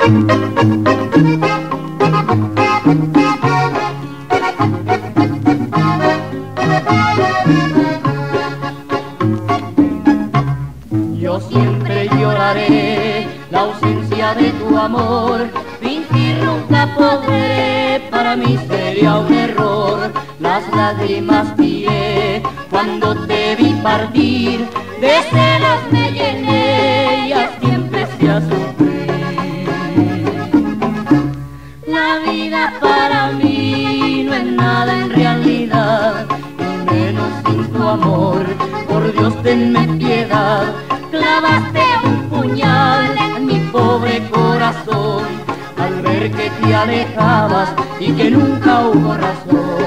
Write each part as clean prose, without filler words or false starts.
Yo siempre lloraré la ausencia de tu amor, fingir nunca podré, para mí sería un error. Las lágrimas tiré cuando te vi partir, de celos me llené y así empecé a sufrir. La vida para mí no es nada en realidad, y menos sin tu amor. Por Dios tenme piedad, clavaste un puñal en mi pobre corazón, al ver que te alejabas y que nunca hubo razón.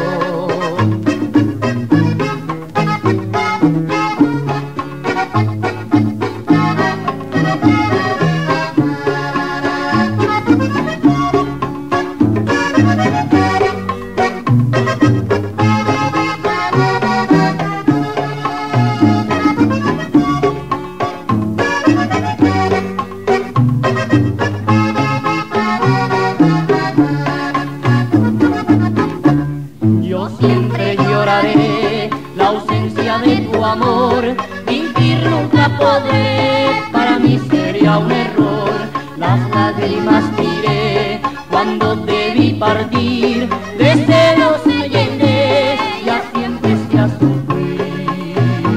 Yo siempre lloraré la ausencia de tu amor, fingir nunca podré, para mí sería un error. Las lágrimas tiré cuando te vi partir, de celos me llené y así empecé a sufrir.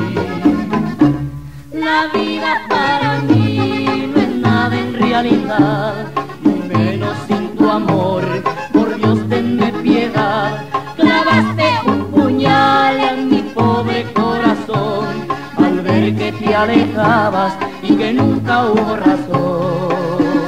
La vida para mí no es nada en realidad, y menos sin tu amor. Por Dios tenme piedad, clavaste un puñal en mi pobre corazón, al ver que te alejabas y que nunca hubo razón.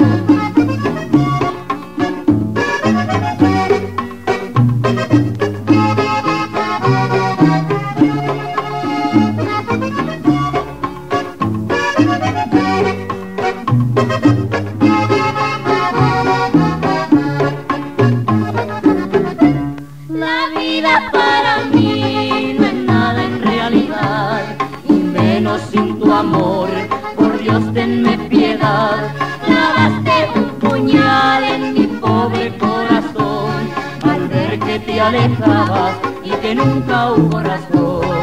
La vida para mí no es nada en realidad, y menos sin tu amor. Por Dios tenme piedad, clavaste un puñal en mi pobre corazón, al ver que te alejabas y que nunca hubo razón.